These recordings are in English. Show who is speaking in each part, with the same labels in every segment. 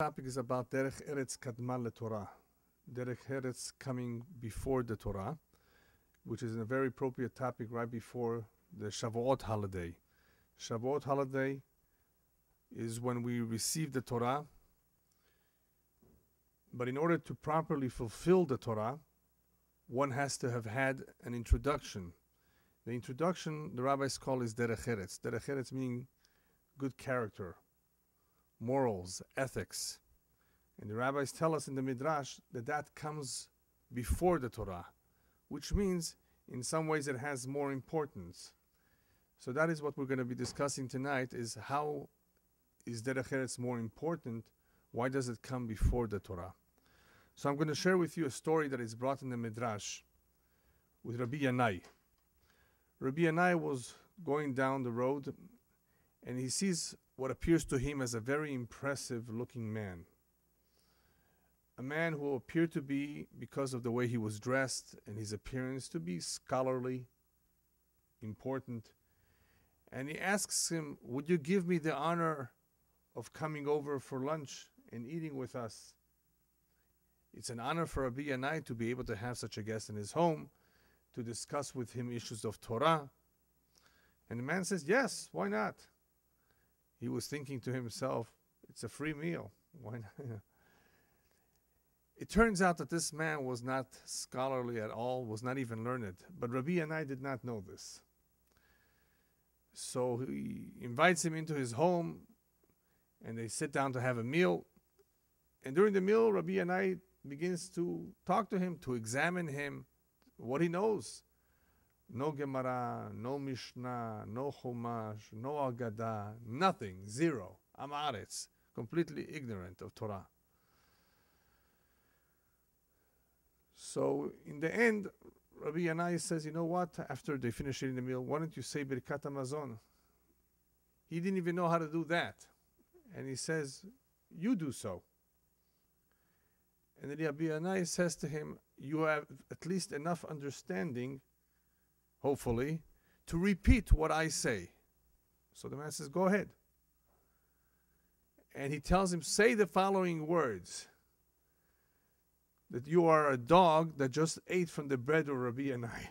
Speaker 1: topic is about Derech Eretz Kadma LaTorah. Derech Eretz coming before the Torah, which is a very appropriate topic right before the Shavuot holiday. Shavuot holiday is when we receive the Torah, but in order to properly fulfill the Torah, one has to have had an introduction. The introduction, the rabbis call is Derech Eretz. Derech Eretz meaning good character, morals, ethics. And the rabbis tell us in the Midrash that that comes before the Torah, which means in some ways it has more importance. So that is what we're going to be discussing tonight, is how is Derech Eretz more important? Why does it come before the Torah? So I'm going to share with you a story that is brought in the Midrash with Rabbi Yanai. Rabbi Yanai was going down the road and he sees what appears to him as a very impressive looking man. A man who appeared to be, because of the way he was dressed and his appearance, to be scholarly, important. And he asks him, would you give me the honor of coming over for lunch and eating with us? It's an honor for Rabbi Yanai to be able to have such a guest in his home, to discuss with him issues of Torah. And the man says, yes, why not? He was thinking to himself, it's a free meal. Why not? It turns out that this man was not scholarly at all, was not even learned. But Rabbi Yanai did not know this. So he invites him into his home, and they sit down to have a meal. And during the meal, Rabbi Yanai begins to talk to him, to examine him, what he knows. No Gemara, no Mishnah, no Chumash, no Agadah, nothing, zero. Amaretz, completely ignorant of Torah. So in the end, Rabbi Yanai says, you know what, after they finish eating the meal, why don't you say Birkat HaMazon? He didn't even know how to do that. And he says, you do so. And then Rabbi Yanai says to him, you have at least enough understanding, hopefully, to repeat what I say. So the man says, go ahead. And he tells him, say the following words. That you are a dog that just ate from the bread of Rabbi Yanai.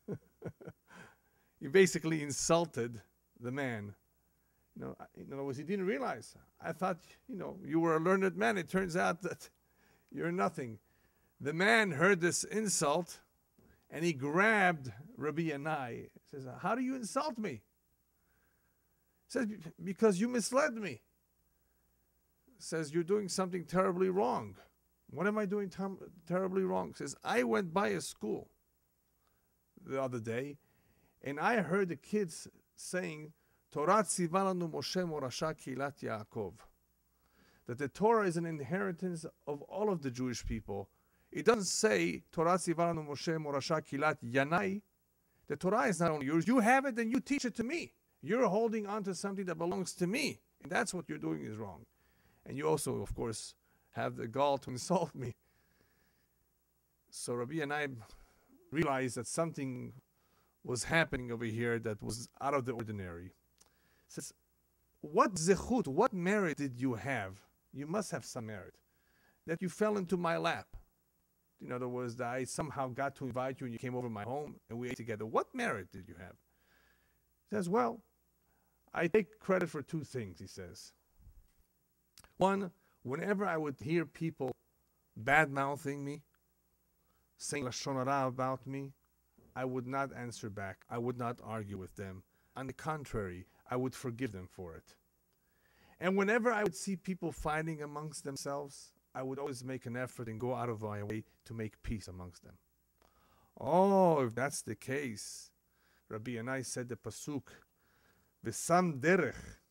Speaker 1: He basically insulted the man. In other words, he didn't realize. I thought, you were a learned man. It turns out that you're nothing. The man heard this insult, and he grabbed Rabbi Yanai. He says, how do you insult me? He says, because you misled me. He says, you're doing something terribly wrong. What am I doing terribly wrong? He says, I went by a school the other day, and I heard the kids saying, Torah tzivanu Moshe morasha kilat Yaakov. That the Torah is an inheritance of all of the Jewish people. It doesn't say, Torah tzivanu Moshe morasha kilat Yanai. The Torah is not only yours. You have it and you teach it to me. You're holding on to something that belongs to me. And that's what you're doing is wrong. And you also, of course, have the gall to insult me. So Rabbi Yanai realized that something was happening over here that was out of the ordinary. He says, what zechut, what merit did you have? You must have some merit. That you fell into my lap. In other words, that I somehow got to invite you and you came over my home and we ate together. What merit did you have? He says, well, I take credit for two things, he says. One, whenever I would hear people bad-mouthing me, saying Lashon Hara about me, I would not answer back. I would not argue with them. On the contrary, I would forgive them for it. And whenever I would see people fighting amongst themselves, I would always make an effort and go out of my way to make peace amongst them. Oh, if that's the case, Rabbi Yanai said the pasuk, V'sam derech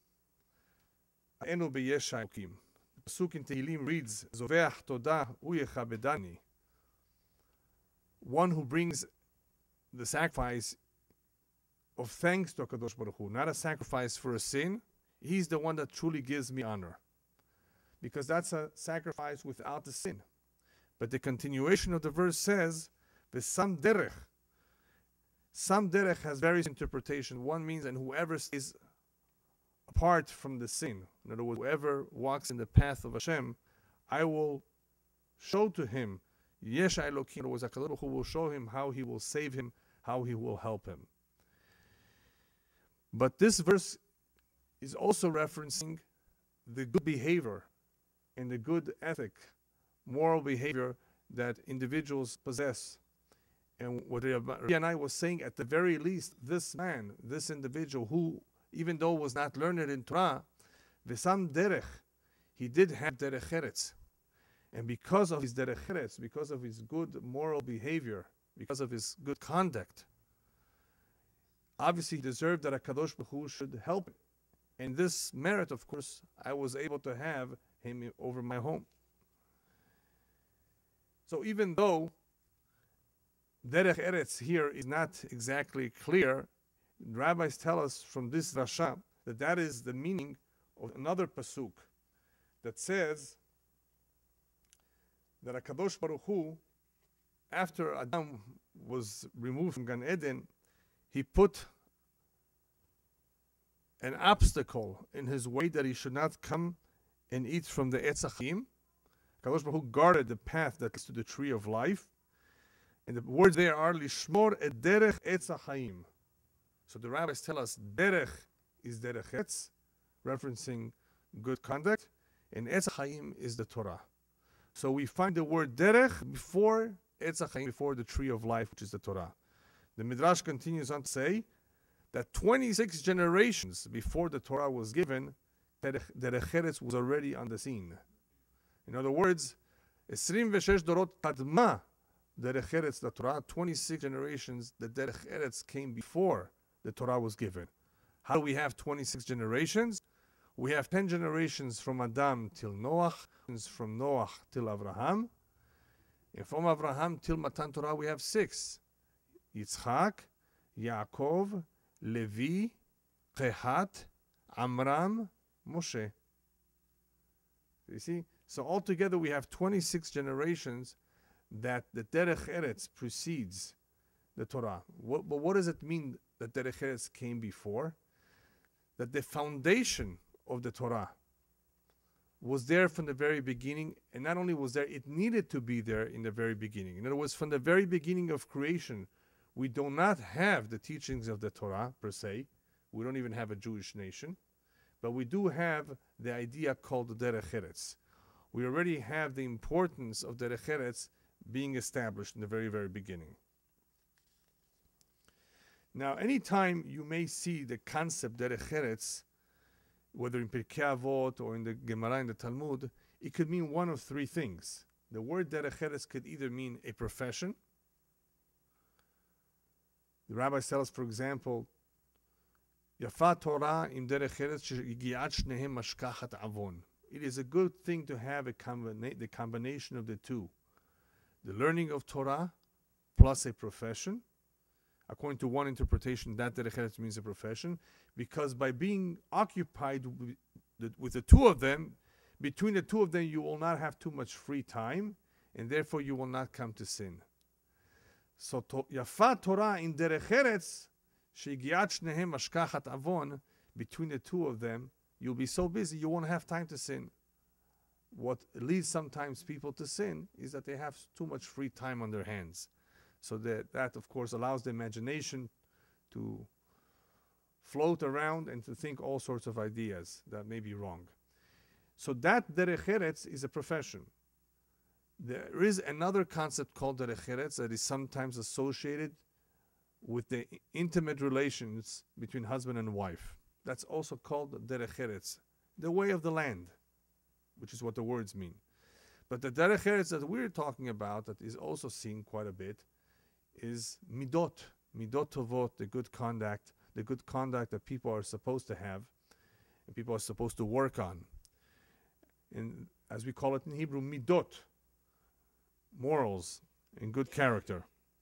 Speaker 1: enu b'yesh ha'elokim. The pasuk in Tehillim reads, Zoveach todah hu yechabedani. One who brings the sacrifice of thanks to HaKadosh Baruch Hu, not a sacrifice for a sin, he's the one that truly gives me honor. Because that's a sacrifice without the sin. But the continuation of the verse says, V'sam derech. Sam derech has various interpretations. One means, and whoever stays apart from the sin. In other words, whoever walks in the path of Hashem, I will show to him, Yesh Elokim, was HaKadosh Baruch Hu will show him how he will save him, how he will help him. But this verse is also referencing the good behavior and the good ethic, moral behavior that individuals possess. And what Rabbi and I was saying, at the very least, this man, this individual who, even though was not learned in Torah, Vesam Derech, he did have Derech Eretz. And because of his Derech Eretz, because of his good moral behavior, because of his good conduct, obviously he deserved that HaKadosh Baruch Hu should help him. And this merit, of course, I was able to have him over my home. So even though Derech Eretz here is not exactly clear, rabbis tell us from this Rasha that that is the meaning of another pasuk that says that HaKadosh Baruch Hu, after Adam was removed from Gan Eden, he put an obstacle in his way that he should not come and eat from the Etz HaChaim. HaKadosh Baruch Hu guarded the path that leads to the tree of life. And the words there are Lishmor et Derech Etz HaChaim. So the rabbis tell us Derech is Derech Etz, referencing good conduct, and Etz HaChaim is the Torah. So we find the word Derech before Etz HaChaim, before the tree of life, which is the Torah. The Midrash continues on to say that 26 generations before the Torah was given, Derech Eretz was already on the scene. In other words, 26 dorot kadma Derech Eretz the Torah, 26 generations, the Derech Eretz came before the Torah was given. How do we have 26 generations? We have 10 generations from Adam till Noach, from Noach till Avraham, and from Avraham till Matan Torah we have 6. Yitzchak, Yaakov, Levi, Kehat, Amram, Moshe. You see? So altogether we have 26 generations that the Derech Eretz precedes the Torah. But what does it mean that Derech Eretz came before? That the foundation of the Torah was there from the very beginning, and not only was there, it needed to be there in the very beginning. In other words, from the very beginning of creation, we do not have the teachings of the Torah per se. We don't even have a Jewish nation, but we do have the idea called the Derech Eretz. We already have the importance of Derech Eretz being established in the very, very beginning. Now, anytime you may see the concept Derech Eretz, whether in Pirkei Avot or in the Gemara in the Talmud, it could mean one of three things. The word Derech Eretz could either mean a profession. The rabbis tell us, for example, Yafa Torah im Derech Eretz shegiat shnehem mashkachat avon. It is a good thing to have the combination of the two. The learning of Torah plus a profession. According to one interpretation, that Derech Eretz means a profession, because by being occupied with the two of them, between the two of them, you will not have too much free time, and therefore you will not come to sin. So, Yafa Torah in Derech Eretz, shegiat shnehem mashkachat avon, between the two of them, you'll be so busy you won't have time to sin. What leads sometimes people to sin is that they have too much free time on their hands. So that of course, allows the imagination to float around and to think all sorts of ideas that may be wrong. So that Derech Eretz is a profession. There is another concept called Derech Eretz that is sometimes associated with the intimate relations between husband and wife. That's also called Derech Eretz, the way of the land, which is what the words mean. But the Derech Eretz that we're talking about, that is also seen quite a bit, is midot tovot, the good conduct that people are supposed to have, and people are supposed to work on. And as we call it in Hebrew, midot, morals and good character.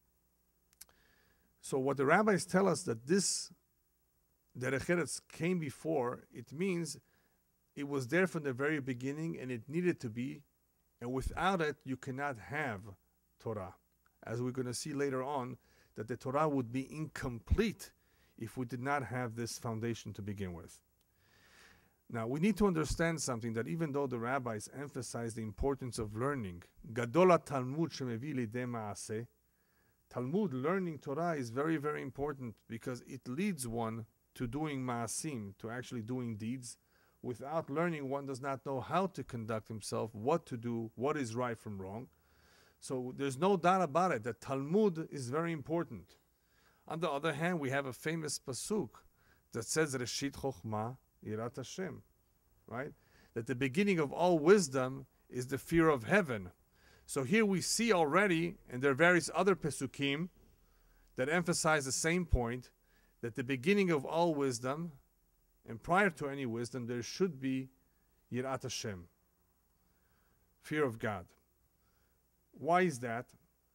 Speaker 1: So what the rabbis tell us that this Derech Eretz came before, it means it was there from the very beginning and it needed to be, and without it you cannot have Torah. As we're going to see later on, that the Torah would be incomplete if we did not have this foundation to begin with. Now, we need to understand something, that even though the rabbis emphasize the importance of learning, Gadola Talmud shemevi lidei ma'aseh, Talmud, learning Torah, is very, very important because it leads one to doing ma'asim, to actually doing deeds. Without learning, one does not know how to conduct himself, what to do, what is right from wrong. So there's no doubt about it that Talmud is very important. On the other hand, we have a famous pasuk that says, Reshit Chochma Yirat Hashem, right? That the beginning of all wisdom is the fear of heaven. So here we see already, and there are various other pesukim that emphasize the same point, that the beginning of all wisdom, and prior to any wisdom, there should be Yirat Hashem, fear of God. Why is that?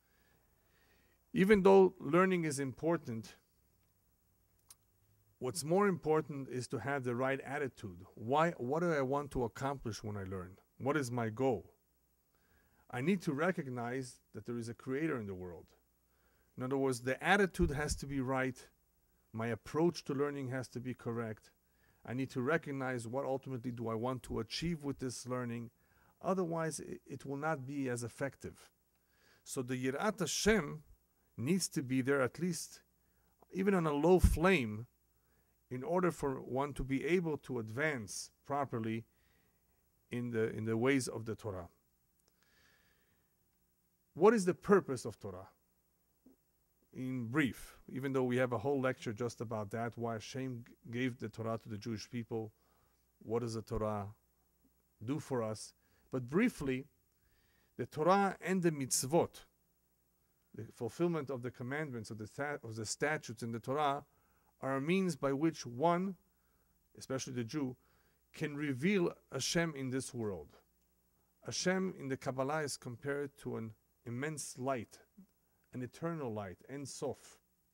Speaker 1: Even though learning is important, what's more important is to have the right attitude. What do I want to accomplish when I learn? What is my goal? I need to recognize that there is a creator in the world. In other words, the attitude has to be right. My approach to learning has to be correct. I need to recognize what ultimately do I want to achieve with this learning. Otherwise, it will not be as effective. So the Yirat Hashem needs to be there, at least even on a low flame, in order for one to be able to advance properly in the ways of the Torah. What is the purpose of Torah? In brief, even though we have a whole lecture just about that, why Hashem gave the Torah to the Jewish people, what does the Torah do for us? But briefly, the Torah and the mitzvot, the fulfillment of the commandments, of the statutes in the Torah, are a means by which one, especially the Jew, can reveal Hashem in this world. Hashem in the Kabbalah is compared to an immense light, an eternal light, Ein Sof.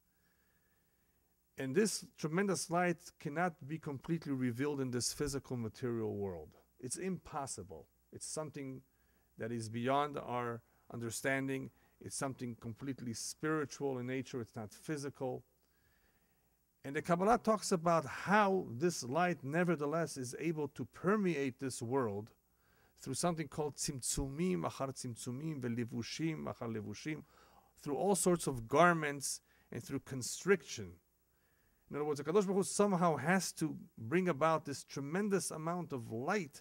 Speaker 1: And this tremendous light cannot be completely revealed in this physical material world. It's impossible. It's something that is beyond our understanding. It's something completely spiritual in nature. It's not physical. And the Kabbalah talks about how this light nevertheless is able to permeate this world through something called tzimtzumim, achar tzimtzumim, velevushim, achar levushim, through all sorts of garments and through constriction. In other words, the Kadosh Baruch Hu somehow has to bring about this tremendous amount of light,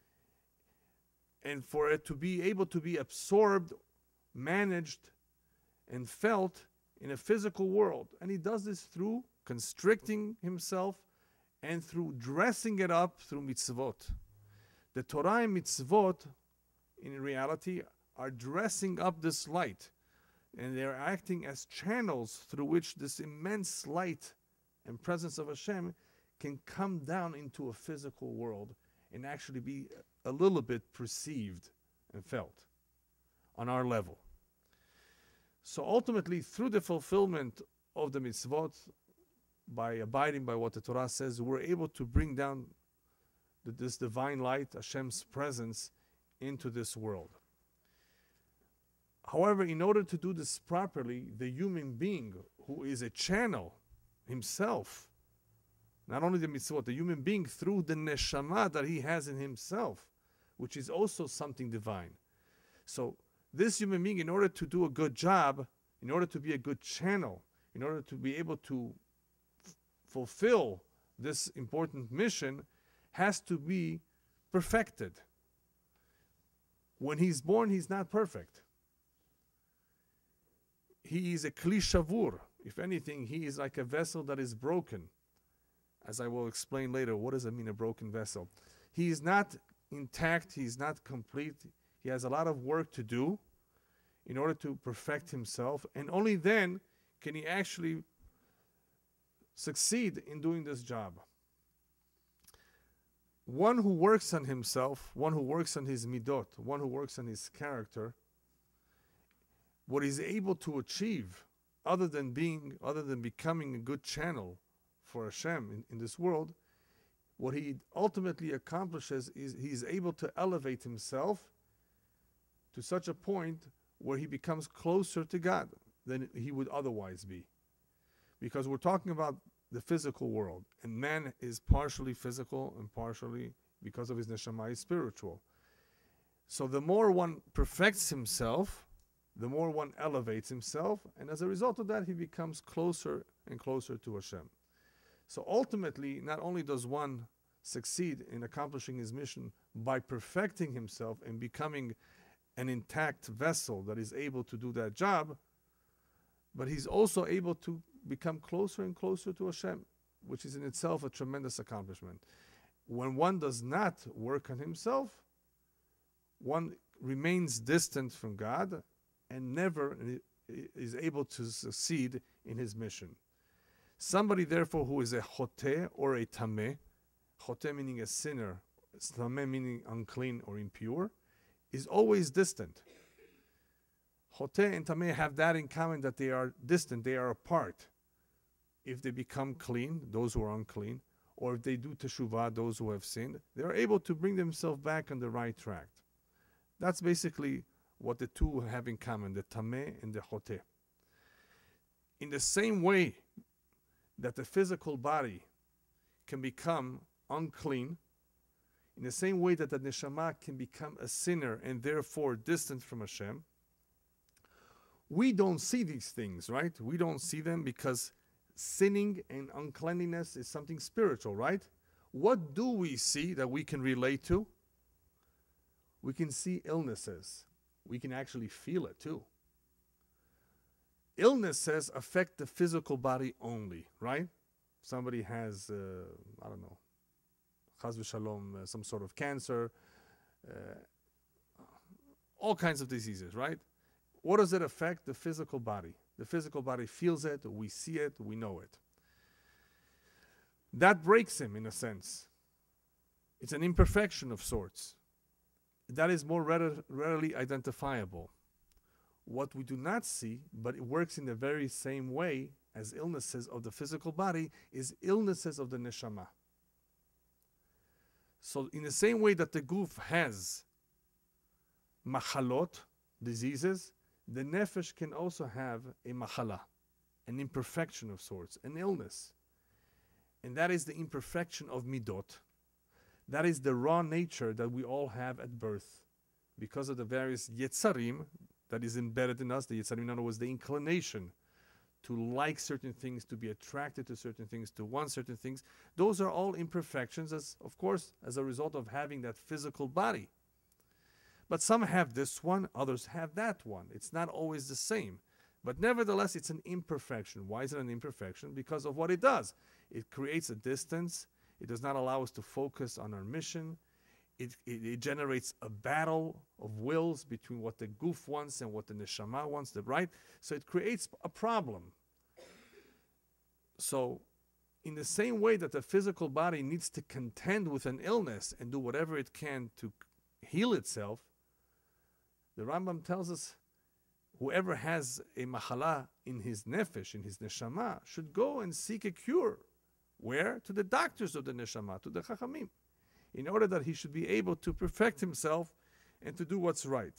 Speaker 1: and for it to be able to be absorbed, managed, and felt in a physical world. And he does this through constricting himself and through dressing it up through mitzvot. The Torah and mitzvot, in reality, are dressing up this light, and they're acting as channels through which this immense light and presence of Hashem can come down into a physical world and actually be a little bit perceived and felt on our level. So ultimately, through the fulfillment of the mitzvot, by abiding by what the Torah says, we're able to bring down this divine light, Hashem's presence, into this world. However, in order to do this properly, the human being, who is a channel himself, not only the mitzvot, the human being through the neshama that he has in himself, which is also something divine. So this human being, in order to do a good job, in order to be a good channel, in order to be able to fulfill this important mission, has to be perfected. When he's born, he's not perfect. He is a kli shavur. If anything, he is like a vessel that is broken. As I will explain later, what does it mean, a broken vessel? He is not intact, he is not complete. He has a lot of work to do in order to perfect himself, and only then can he actually succeed in doing this job. One who works on himself, one who works on his midot, one who works on his character, what he's able to achieve, other than becoming a good channel for Hashem in this world, what he ultimately accomplishes is he's able to elevate himself to such a point where he becomes closer to God than he would otherwise be. Because we're talking about the physical world. And man is partially physical and partially, because of his neshama, is spiritual. So the more one perfects himself, the more one elevates himself, and as a result of that, he becomes closer and closer to Hashem. So ultimately, not only does one succeed in accomplishing his mission by perfecting himself and becoming an intact vessel that is able to do that job, but he's also able to become closer and closer to Hashem, which is in itself a tremendous accomplishment. When one does not work on himself, one remains distant from God and never is able to succeed in his mission. Somebody, therefore, who is a choteh or a tameh, choteh meaning a sinner, tameh meaning unclean or impure, is always distant. Choteh and tameh have that in common, that they are distant, they are apart. If they become clean, those who are unclean, or if they do teshuvah, those who have sinned, they are able to bring themselves back on the right track. That's basically what the two have in common, the tameh and the choteh. In the same way that the physical body can become unclean, in the same way that the neshama can become a sinner and therefore distant from Hashem, we don't see these things, right? We don't see them because sinning and uncleanliness is something spiritual, right? What do we see that we can relate to? We can see illnesses. We can actually feel it too. Illnesses affect the physical body only, right? Somebody has, I don't know, chas v'shalom, some sort of cancer, all kinds of diseases, right? What does it affect? The physical body. The physical body feels it, we see it, we know it. That breaks him in a sense. It's an imperfection of sorts. That is more readily identifiable. What we do not see, but it works in the very same way as illnesses of the physical body, is illnesses of the neshama. So in the same way that the guf has machalot, diseases, the nefesh can also have a machala, an imperfection of sorts, an illness. And that is the imperfection of midot. That is the raw nature that we all have at birth because of the various yetzarim that is embedded in us. The yetzarim, in other words, the inclination to like certain things, to be attracted to certain things, to want certain things. Those are all imperfections, as of course, as a result of having that physical body. But some have this one, others have that one. It's not always the same. But nevertheless, it's an imperfection. Why is it an imperfection? Because of what it does. It creates a distance. It does not allow us to focus on our mission. It generates a battle of wills between what the guf wants and what the neshama wants, right? So it creates a problem. So in the same way that the physical body needs to contend with an illness and do whatever it can to heal itself, the Rambam tells us whoever has a machala in his nefesh, in his neshama, should go and seek a cure. Where? To the doctors of the neshama, to the chachamim, in order that he should be able to perfect himself and to do what's right.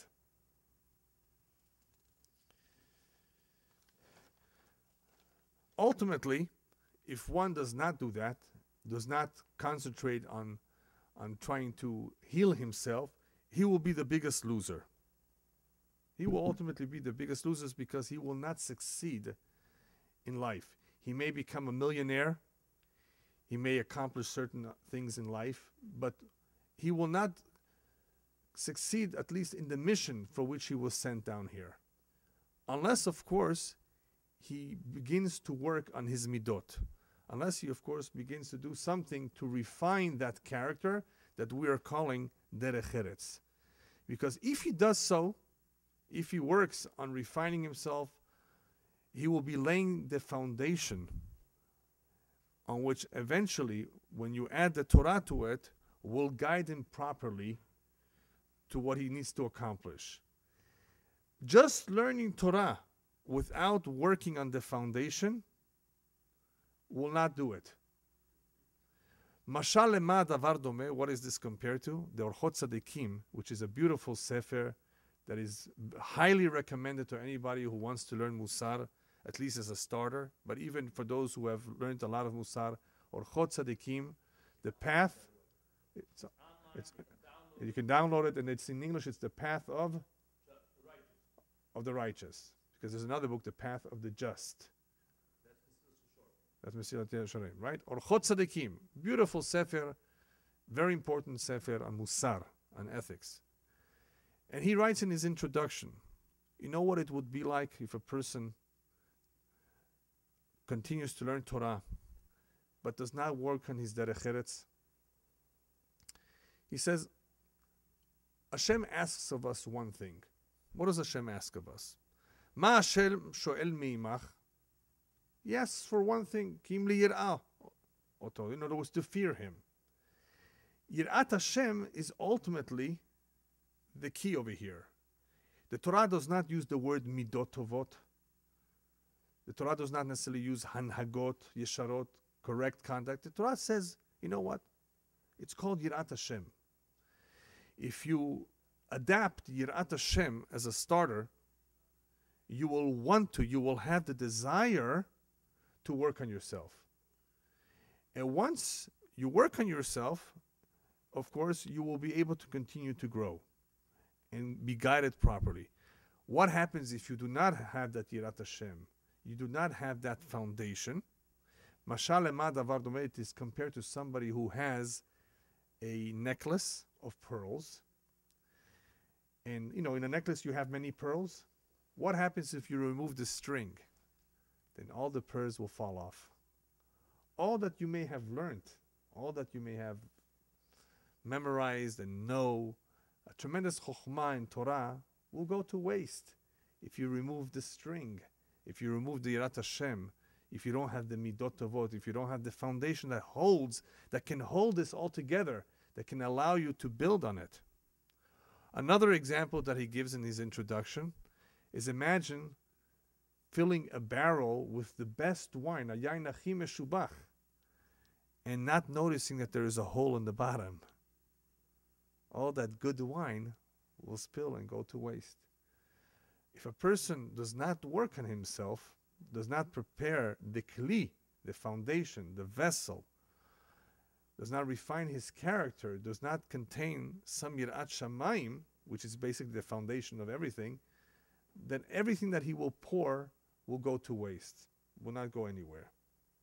Speaker 1: Ultimately, if one does not do that, does not concentrate on trying to heal himself, he will be the biggest loser. He will ultimately be the biggest loser because he will not succeed in life. He may become a millionaire, he may accomplish certain things in life, but he will not succeed, at least in the mission for which he was sent down here. Unless, of course, he begins to work on his midot. Unless he, of course, begins to do something to refine that character that we are calling Derech Eretz. Because if he does so, if he works on refining himself, he will be laying the foundation on which eventually, when you add the Torah to it, will guide him properly to what he needs to accomplish. Just learning Torah without working on the foundation will not do it. Mashal lema davar domeh, what is this compared to? The Orchot Tzadikim, which is a beautiful sefer that is highly recommended to anybody who wants to learn Musar at least as a starter. But even for those who have learned a lot of Musar, Orchot Tzadikim, the path, you can download it, and it's in English, it's the path of the righteous. Because there's another book, The Path of the Just. That's Mesilat Yesharim, right? Orchot Tzadikim, beautiful sefer, very important sefer on Musar, on ethics. And he writes in his introduction, you know what it would be like if a person continues to learn Torah, but does not work on his Derech Eretz? He says, Hashem asks of us one thing. What does Hashem ask of us? Ma Hashem shoel meimach. He asks for one thing, Kim li yir'ah. In other words, to fear him. Yirat Hashem is ultimately the key over here. The Torah does not use the word midot tovot. The Torah does not necessarily use hanhagot, yesharot, correct conduct. The Torah says, you know what? It's called Yirat Hashem. If you adapt Yirat Hashem as a starter, you will have the desire to work on yourself. And once you work on yourself, of course, you will be able to continue to grow and be guided properly. What happens if you do not have that Yirat Hashem? You do not have that foundation. Mashal ema davar domeh, it is compared to somebody who has a necklace of pearls. And, in a necklace you have many pearls. What happens if you remove the string? Then all the pearls will fall off. All that you may have learned, all that you may have memorized and know, a tremendous chokhmah in Torah will go to waste if you remove the string, if you remove the Yirat Hashem, if you don't have the midot tovot, if you don't have the foundation that can hold this all together, that can allow you to build on it. Another example that he gives in his introduction is, imagine filling a barrel with the best wine, a yain achi meshubach, and not noticing that there is a hole in the bottom. All that good wine will spill and go to waste. If a person does not work on himself, does not prepare the kli, the foundation, the vessel, does not refine his character, does not contain some yirat shamayim, which is basically the foundation of everything, then everything that he will pour will go to waste, will not go anywhere.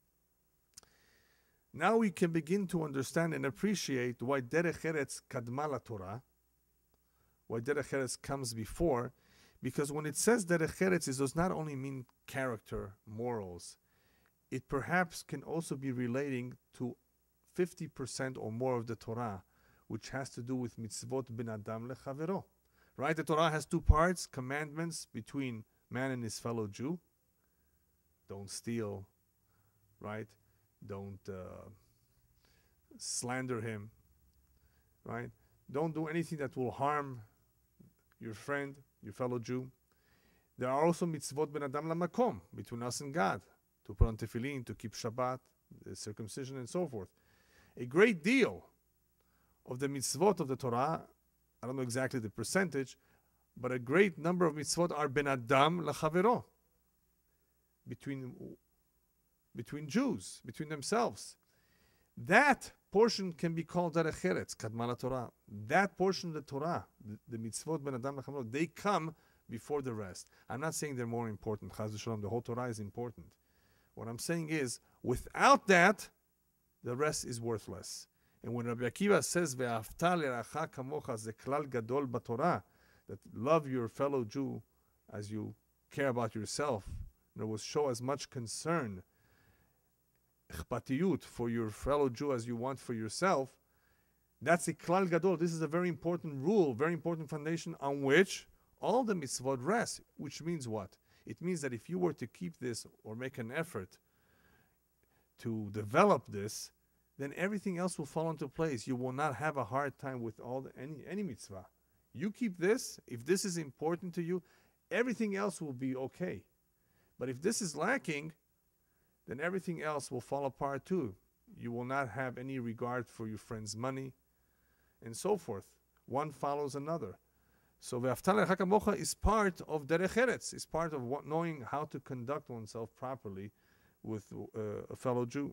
Speaker 1: Now we can begin to understand and appreciate why Derech Eretz Kadma LaTorah, why Derech Eretz comes before, because when it says Derech Eretz, it does not only mean character, morals. It perhaps can also be relating to 50% or more of the Torah, which has to do with mitzvot ben adam lechavero. Right? The Torah has two parts, commandments between man and his fellow Jew. Don't steal, right? Don't slander him, right? Don't do anything that will harm your friend, your fellow Jew. There are also mitzvot ben adam lamakom, between us and God, to put on tefillin, to keep Shabbat, the circumcision, and so forth. A great deal of the mitzvot of the Torah, I don't know exactly the percentage, but a great number of mitzvot are ben adam lachavero, between Jews, between themselves. That portion can be called Derech Eretz Kadma LaTorah. That portion of the Torah, the mitzvot ben adam lachavero, they come before the rest. I'm not saying they're more important. Chas v'shalom, the whole Torah is important. What I'm saying is, without that, the rest is worthless. And when Rabbi Akiva says, "Ve'afta le'racha kamocha," ze klal gadol b'Torah, that love your fellow Jew as you care about yourself, and it will show as much concern, ichpatiyut, for your fellow Jew as you want for yourself. That's a klal gadol. This is a very important rule, very important foundation on which all the mitzvot rest. Which means what? It means that if you were to keep this or make an effort to develop this, then everything else will fall into place. You will not have a hard time with any mitzvah. You keep this, if this is important to you, everything else will be okay. But if this is lacking, then everything else will fall apart too. You will not have any regard for your friend's money, and so forth. One follows another. So Ve'afta l'recha kamocha is part of Derech Eretz, is part of knowing how to conduct oneself properly with a fellow Jew.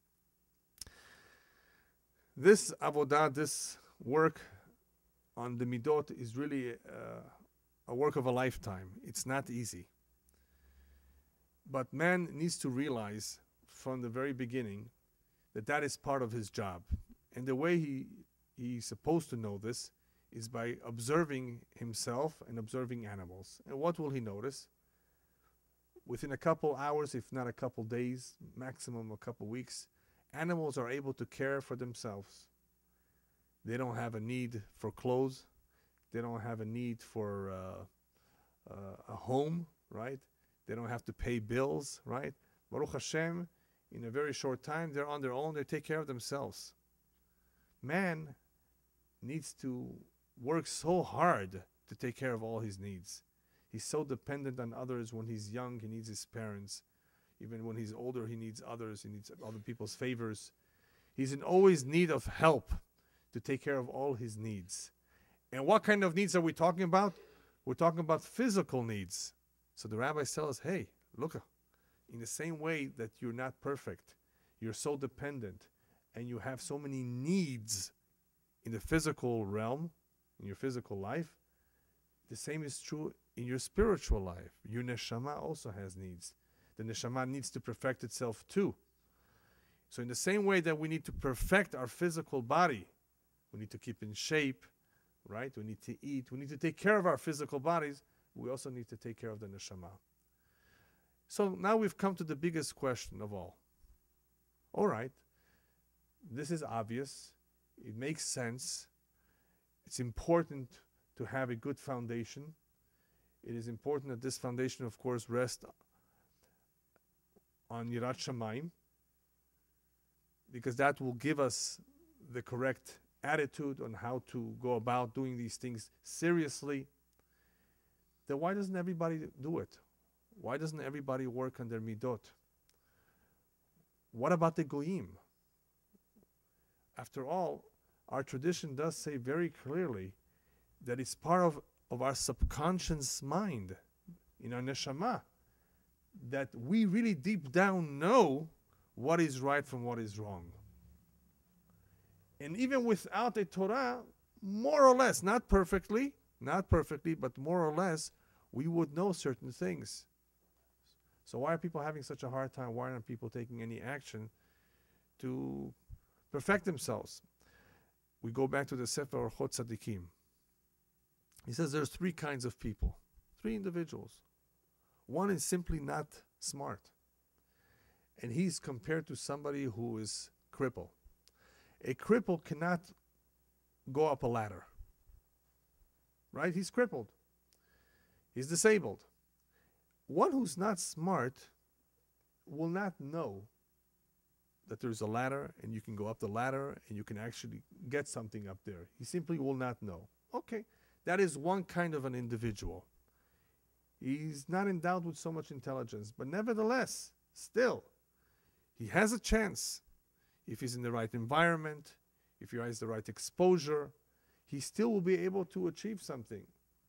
Speaker 1: This avodah, this work on the midot is really a work of a lifetime. It's not easy. But man needs to realize from the very beginning that that is part of his job. And the way he's supposed to know this is by observing himself and observing animals. And what will he notice? Within a couple hours, if not a couple days, maximum a couple weeks, animals are able to care for themselves. They don't have a need for clothes. They don't have a need for a home, right? They don't have to pay bills, right? Baruch Hashem, in a very short time, they're on their own. They take care of themselves. Man needs to work so hard to take care of all his needs. He's so dependent on others. When he's young, he needs his parents. Even when he's older, he needs others. He needs other people's favors. He's in always need of help to take care of all his needs. And what kind of needs are we talking about? We're talking about physical needs. So the rabbis tell us, hey, look, in the same way that you're not perfect, you're so dependent, and you have so many needs in the physical realm, in your physical life, the same is true in your spiritual life. Your neshama also has needs. The neshama needs to perfect itself too. So in the same way that we need to perfect our physical body, we need to keep in shape, right? We need to eat. We need to take care of our physical bodies. We also need to take care of the neshama. So now we've come to the biggest question of all. All right, this is obvious. It makes sense. It's important to have a good foundation. It is important that this foundation, of course, rest on Yirat Shamayim, because that will give us the correct attitude on how to go about doing these things seriously. Then why doesn't everybody do it? Why doesn't everybody work on their midot? What about the goyim? After all, our tradition does say very clearly that it's part of our subconscious mind, in our neshama, that we really deep down know what is right from what is wrong. And even without a Torah, more or less, not perfectly, but more or less, we would know certain things. So why are people having such a hard time? Why aren't people taking any action to perfect themselves? We go back to the Sefer Orchot Tzadikim. He says there's three kinds of people, three individuals. One is simply not smart. And he's compared to somebody who is crippled. A cripple cannot go up a ladder. Right? He's crippled. He's disabled. One who's not smart will not know that there's a ladder and you can go up the ladder and you can actually get something up there. He simply will not know. Okay, that is one kind of an individual. He's not endowed with so much intelligence, but nevertheless, still, he has a chance. If he's in the right environment, if he has the right exposure, he still will be able to achieve something.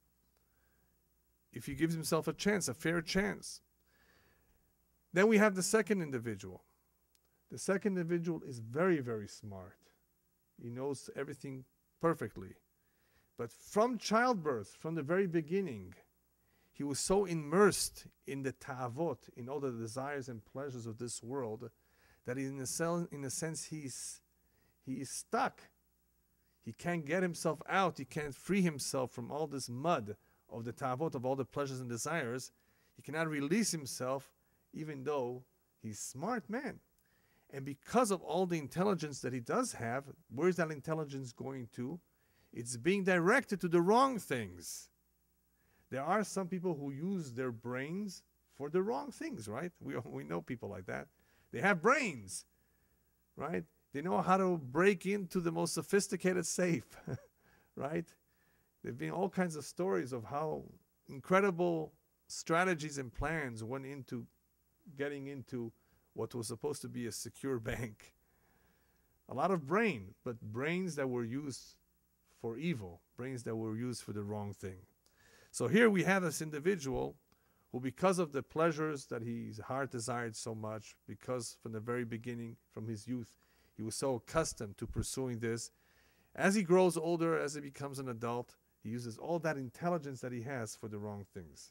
Speaker 1: If he gives himself a chance, a fair chance. Then we have the second individual. The second individual is very, very smart. He knows everything perfectly. But from childbirth, from the very beginning, he was so immersed in the ta'avot, in all the desires and pleasures of this world, that in a sense he is stuck. He can't get himself out. He can't free himself from all this mud of the ta'avot, of all the pleasures and desires. He cannot release himself, even though he's a smart man. And because of all the intelligence that he does have, where's that intelligence going to? It's being directed to the wrong things. There are some people who use their brains for the wrong things, right? We know people like that. They have brains, right? They know how to break into the most sophisticated safe, right? There have been all kinds of stories of how incredible strategies and plans went into getting into what was supposed to be a secure bank. A lot of brain, but brains that were used for evil, brains that were used for the wrong thing. So here we have this individual who, because of the pleasures that his heart desired so much, because from the very beginning, from his youth, he was so accustomed to pursuing this, as he grows older, as he becomes an adult, he uses all that intelligence that he has for the wrong things.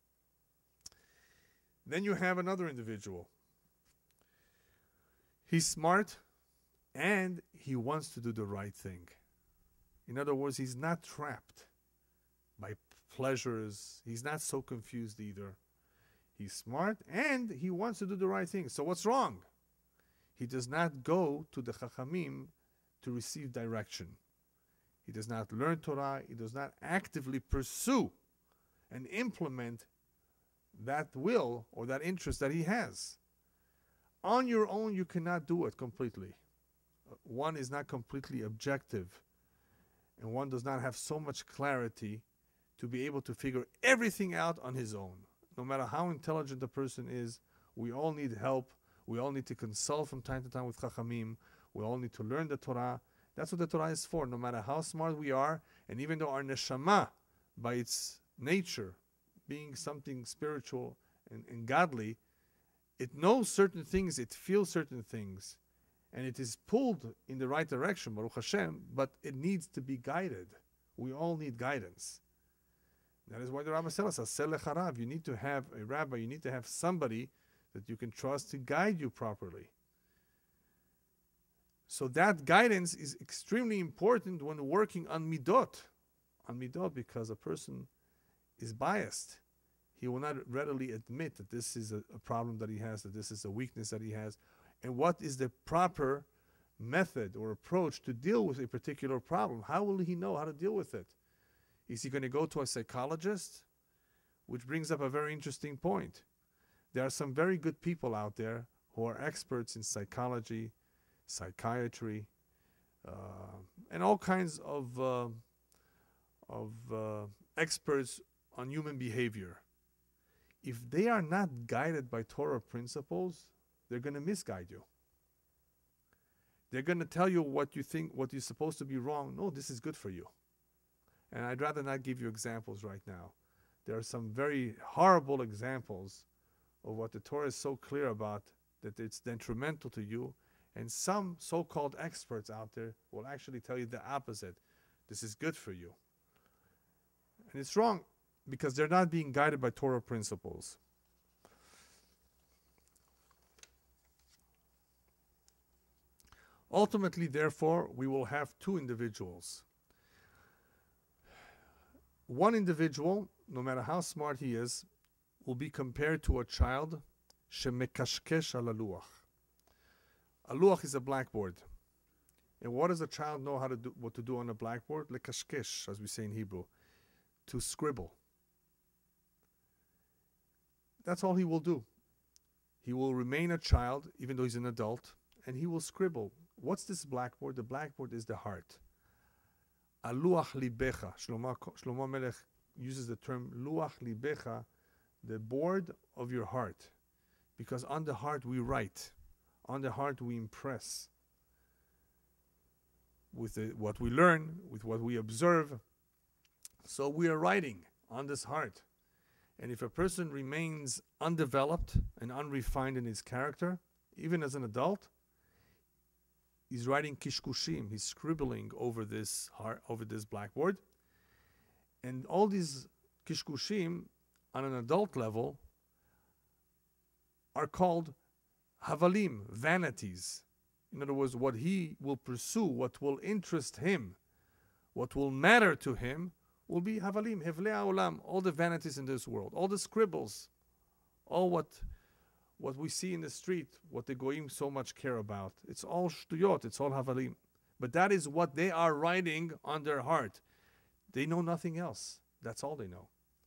Speaker 1: Then you have another individual. He's smart and he wants to do the right thing. In other words, he's not trapped by pleasures. He's not so confused either. He's smart and he wants to do the right thing. So what's wrong? He does not go to the Chachamim to receive direction. He does not learn Torah. He does not actively pursue and implement that will or that interest that he has. On your own, you cannot do it completely. One is not completely objective, and one does not have so much clarity to be able to figure everything out on his own. No matter how intelligent a person is, we all need help. We all need to consult from time to time with Chachamim. We all need to learn the Torah. That's what the Torah is for. No matter how smart we are, and even though our neshama, by its nature, being something spiritual and godly, it knows certain things, it feels certain things, and it is pulled in the right direction, Baruch Hashem, but it needs to be guided. We all need guidance. That is why the Rambam says, "Asel lecharav." You need to have a rabbi, you need to have somebody that you can trust to guide you properly. So that guidance is extremely important when working on midot. On midot, because a person is biased. He will not readily admit that this is a problem that he has, that this is a weakness that he has, and what is the proper method or approach to deal with a particular problem. How will he know how to deal with it? Is he going to go to a psychologist? Which brings up a very interesting point. There are some very good people out there who are experts in psychology, psychiatry, and all kinds of experts on human behavior. If they are not guided by Torah principles, they're going to misguide you. They're going to tell you what you think, what you're supposed to be wrong. No, this is good for you. And I'd rather not give you examples right now. There are some very horrible examples of what the Torah is so clear about, that it's detrimental to you. And some so-called experts out there will actually tell you the opposite. This is good for you. And it's wrong, because they're not being guided by Torah principles. Ultimately, therefore, we will have two individuals. One individual, no matter how smart he is, will be compared to a child, shemekashkesh al luach. A luach is a blackboard. And what does a child know how to do, what to do on a blackboard? Lekashkesh, as we say in Hebrew, to scribble. That's all he will do. He will remain a child, even though he's an adult, and he will scribble. What's this blackboard? The blackboard is the heart. Aluach libecha. Shlomo Melech uses the term luach libecha, the board of your heart. Because on the heart we write. On the heart we impress. With what we learn, with what we observe. So we are writing on this heart. And if a person remains undeveloped and unrefined in his character, even as an adult, he's writing kishkushim, he's scribbling over this heart, over this blackboard. And all these kishkushim on an adult level are called havalim, vanities. In other words, what he will pursue, what will interest him, what will matter to him, will be havalim, hevlei ha'olam, all the vanities in this world, all the scribbles, all what we see in the street, what the goyim so much care about. It's all shtuyot, it's all havalim. But that is what they are writing on their heart. They know nothing else. That's all they know.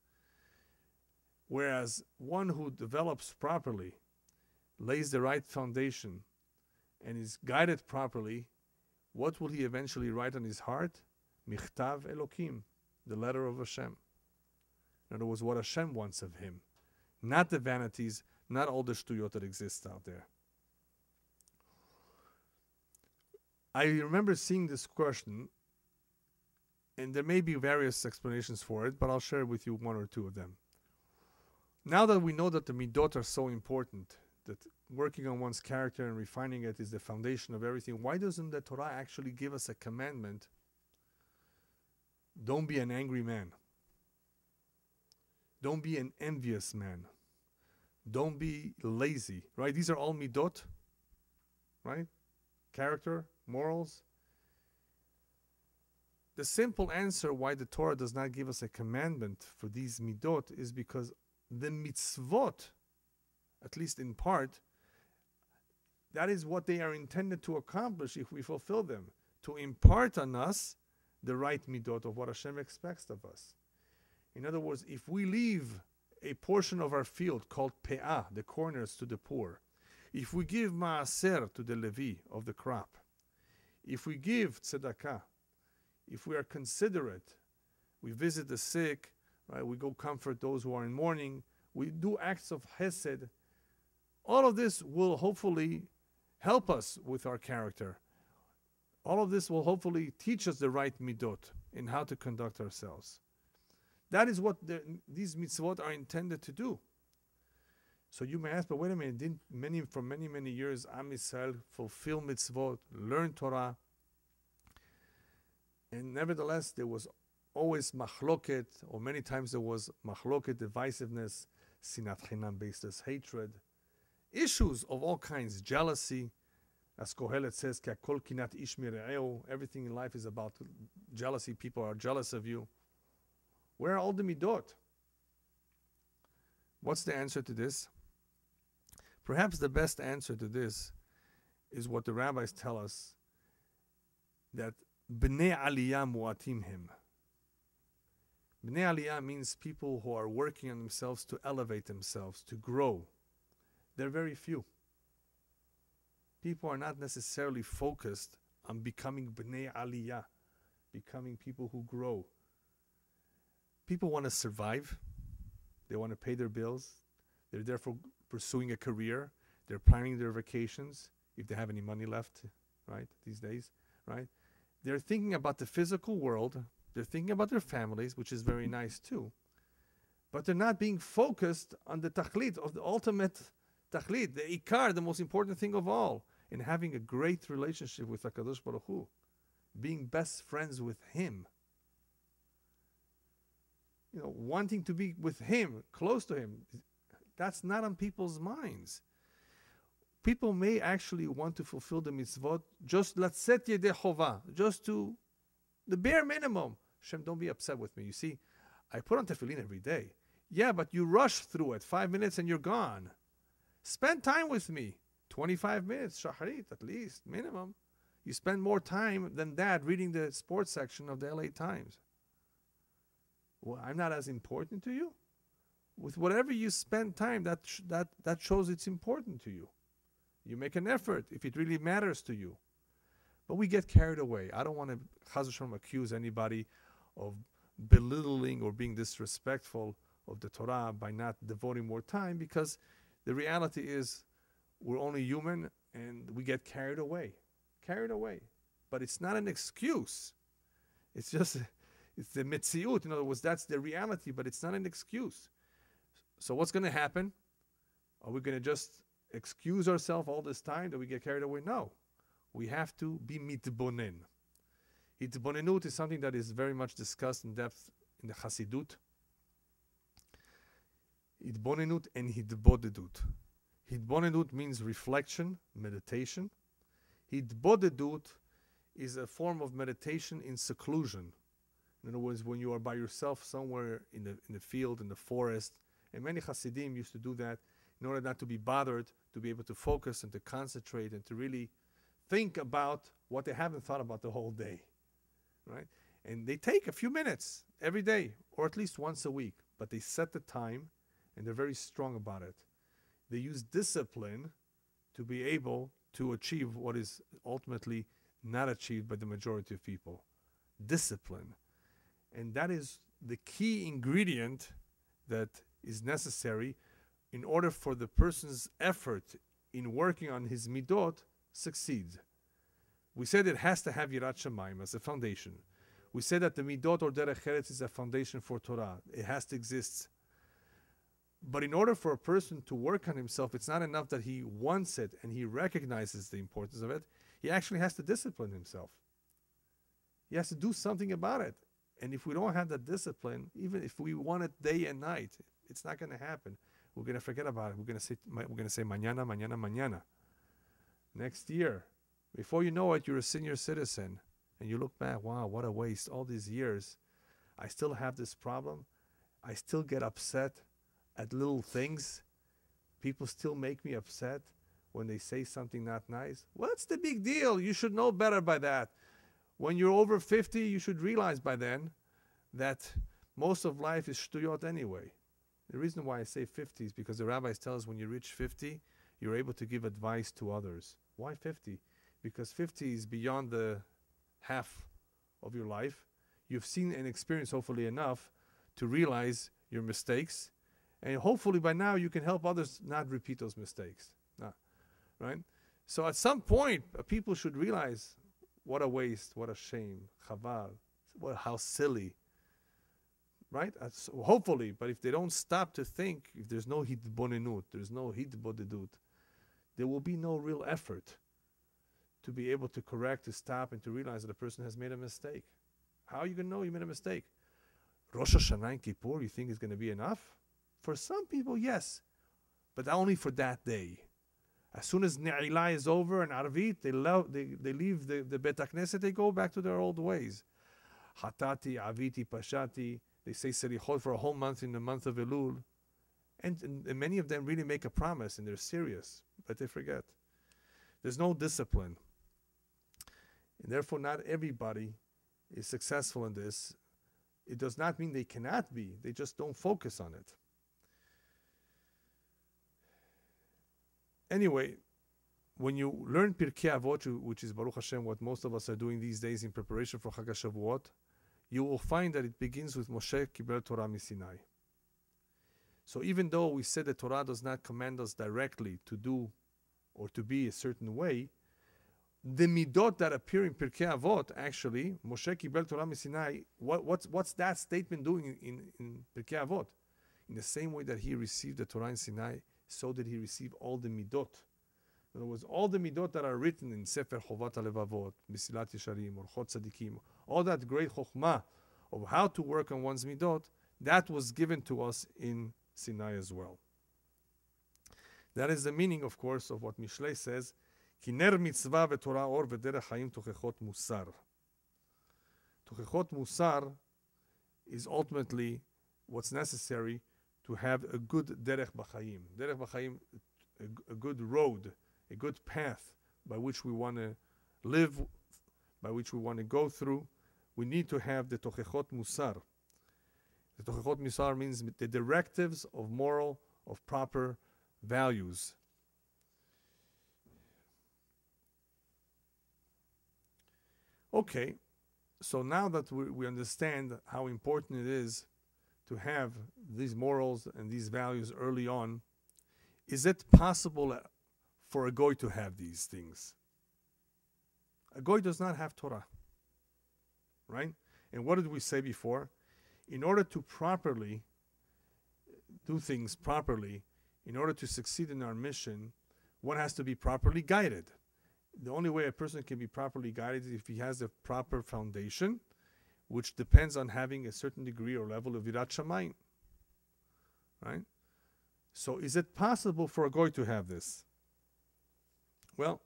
Speaker 1: Whereas one who develops properly, lays the right foundation, and is guided properly, what will he eventually write on his heart? Michtav Elokim, the letter of Hashem. In other words, what Hashem wants of him. Not the vanities, not all the shtuyot that exist out there. I remember seeing this question And there may be various explanations for it, but I'll share with you one or two of them. Now that we know that the midot are so important, that working on one's character and refining it is the foundation of everything, why doesn't the Torah actually give us a commandment? Don't be an angry man. Don't be an envious man. Don't be lazy, right? These are all midot, right? Character, morals. The simple answer why the Torah does not give us a commandment for these midot is because the mitzvot, at least in part, that is what they are intended to accomplish if we fulfill them, to impart on us the right midot of what Hashem expects of us. In other words, if we leave a portion of our field called pe'ah, the corners, to the poor, if we give ma'aser to the levi of the crop, if we give tzedakah, if we are considerate, we visit the sick, right? We go comfort those who are in mourning, we do acts of hesed, all of this will hopefully help us with our character. All of this will hopefully teach us the right midot in how to conduct ourselves. That is what these mitzvot are intended to do. So you may ask, but wait a minute, didn't for many years Am Yisrael fulfill mitzvot, learn Torah? And nevertheless, there was always machloket, or many times there was machloket, divisiveness, sinat chinam, baseless hatred, issues of all kinds, jealousy. As Kohelet says, K'akol kinat ish mire'eu, everything in life is about jealousy. People are jealous of you. Where are all the midot? What's the answer to this? Perhaps the best answer to this is what the rabbis tell us, that b'nei aliyah mu'atim him. B'nei aliyah means people who are working on themselves to elevate themselves, to grow. They're very few. People are not necessarily focused on becoming b'nei aliyah, becoming people who grow. People want to survive. They want to pay their bills. They're therefore pursuing a career. They're planning their vacations, if they have any money left, right, these days, right? They're thinking about the physical world. They're thinking about their families, which is very nice too. But they're not being focused on the tachlit, of the ultimate tachlit, the ikar, the most important thing of all, in having a great relationship with HaKadosh Baruch Hu, being best friends with Him. You know, wanting to be with Him, close to Him, that's not on people's minds. People may actually want to fulfill the mitzvot, just latzet yedei chova, just to the bare minimum. Hashem, don't be upset with me. You see, I put on tefillin every day. Yeah, but you rush through it, 5 minutes and you're gone. Spend time with me, 25 minutes, shacharit at least, minimum. You spend more time than that reading the sports section of the LA Times. Well, I'm not as important to you? With whatever you spend time, that shows it's important to you. You make an effort if it really matters to you. But we get carried away. I don't want to, Chaz v'shalom, accuse anybody of belittling or being disrespectful of the Torah by not devoting more time, because the reality is we're only human and we get carried away. Carried away. But it's not an excuse. It's just, it's the metziut. In other words, that's the reality, but it's not an excuse. So what's going to happen? Are we going to just excuse ourselves all this time that we get carried away? No. We have to be mitbonen. Hitbonenut is something that is very much discussed in depth in the Chassidut. Hitbonenut and hitbodedut. Hitbonenut means reflection, meditation. Hitbodedut is a form of meditation in seclusion. In other words, when you are by yourself somewhere in the field, in the forest, and many Hasidim used to do that in order not to be bothered, to be able to focus and to concentrate and to really think about what they haven't thought about the whole day, right? And they take a few minutes every day, or at least once a week, but they set the time, and they're very strong about it. They use discipline to be able to achieve what is ultimately not achieved by the majority of people. Discipline. And that is the key ingredient that is necessary in order for the person's effort in working on his midot succeed. We said it has to have Yirat Shamayim as a foundation. We said that the midot or derech eretz is a foundation for Torah. It has to exist. But in order for a person to work on himself, it's not enough that he wants it and he recognizes the importance of it. He actually has to discipline himself. He has to do something about it. And if we don't have that discipline, even if we want it day and night, it's not going to happen. We're going to forget about it. We're going to say mañana, mañana, mañana. Next year, before you know it, you're a senior citizen, and you look back, wow, what a waste. All these years, I still have this problem. I still get upset at little things. People still make me upset when they say something not nice. What's the big deal? You should know better by that. When you're over 50, you should realize by then that most of life is shtuyot anyway. The reason why I say 50 is because the rabbis tell us when you reach 50, you're able to give advice to others. Why 50? Because 50 is beyond the half of your life. You've seen and experienced hopefully enough to realize your mistakes. And hopefully by now you can help others not repeat those mistakes. Right? So at some point, people should realize what a waste, what a shame, chaval, how silly. Right? Hopefully, but if they don't stop to think, if there's no hitbonenut, there's no hitbodedut, there will be no real effort to be able to correct, to stop, and to realize that a person has made a mistake. How are you going to know you made a mistake? Rosh Hashanah and Kippur, you think is going to be enough? For some people, yes, but only for that day. As soon as Ne'ilah is over and Arvit, they leave the Bet HaKnesset, they go back to their old ways. Hatati, Aviti, Pashati, they say Serichot for a whole month in the month of Elul. And many of them really make a promise and they're serious, but they forget. There's no discipline. And therefore, not everybody is successful in this. It does not mean they cannot be. They just don't focus on it. Anyway, when you learn Pirkei Avot, which is Baruch Hashem what most of us are doing these days in preparation for Chag HaShavuot, you will find that it begins with Moshe Kibel Torah Misinai. So even though we said that Torah does not command us directly to do or to be a certain way, the midot that appear in Pirkei Avot, actually, Moshe Kibel Torah Misinai, what's that statement doing in Pirkei Avot? In the same way that he received the Torah in Sinai, so did he receive all the midot. In other words, all the midot that are written in Sefer Chovat HaLevavot, Mesilat Yesharim, Orchot Tzadikim, all that great chokhmah of how to work on one's midot, that was given to us in Sinai as well. That is the meaning, of course, of what Mishlei says, Ki ner mitzvah v'torah or v'derech hayim tochechot musar. Tochechot musar is ultimately what's necessary to have a good derech b'chayim. Derech b'chayim, a good road, a good path by which we want to live, by which we want to go through. We need to have the tochechot musar. The tochechot musar means the directives of moral, of proper values. Okay, so now that we understand how important it is to have these morals and these values early on, is it possible for a goy to have these things? A goy does not have Torah, right? And what did we say before? In order to properly do things properly, in order to succeed in our mission, one has to be properly guided. The only way a person can be properly guided is if he has a proper foundation, which depends on having a certain degree or level of Yirat Shamayim. Right? So is it possible for a goy to have this? Well,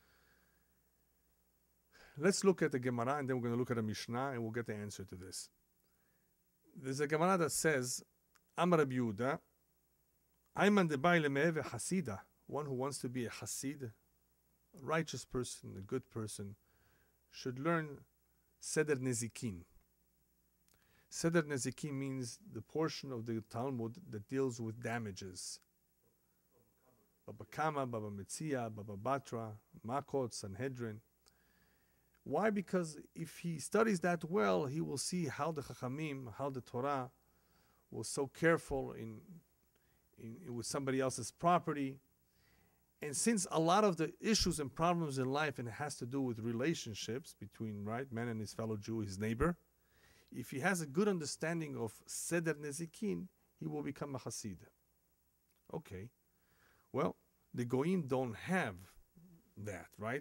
Speaker 1: let's look at the Gemara and then we're going to look at a Mishnah and we'll get the answer to this. There's a Gemara that says, Amar Rabbi Yehuda, Ayman debai leme'eve hasida, one who wants to be a hasid, a righteous person, a good person, should learn Seder Nezikin. Seder Nezikin means the portion of the Talmud that deals with damages. Baba Kama, Baba Metzia, Baba Batra, Makot, Sanhedrin. Why? Because if he studies that well, he will see how the Chachamim, how the Torah was so careful with somebody else's property. And since a lot of the issues and problems in life, and it has to do with relationships between man and his fellow Jew, his neighbor, if he has a good understanding of Seder Nezikin, he will become a Hasid. Okay. Well, the Goyim don't have that, right?